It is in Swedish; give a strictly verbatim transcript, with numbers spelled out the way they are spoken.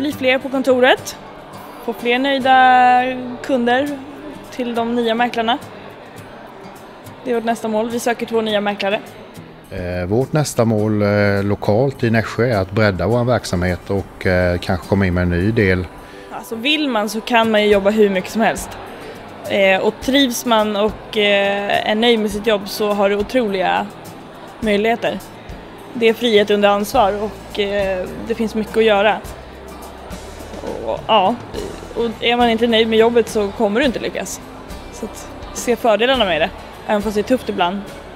bli fler på kontoret, få fler nöjda kunder till de nya mäklarna. Det är vårt nästa mål. Vi söker två nya mäklare. Eh, vårt nästa mål eh, lokalt i Nässjö är att bredda vår verksamhet och eh, kanske komma in med en ny del. Alltså vill man så kan man ju jobba hur mycket som helst. Eh, och trivs man och eh, är nöjd med sitt jobb så har du otroliga möjligheter. Det är frihet under ansvar och eh, det finns mycket att göra. Och, ja, och är man inte nöjd med jobbet så kommer du inte lyckas. Så att, se fördelarna med det, även fast det är tufft ibland.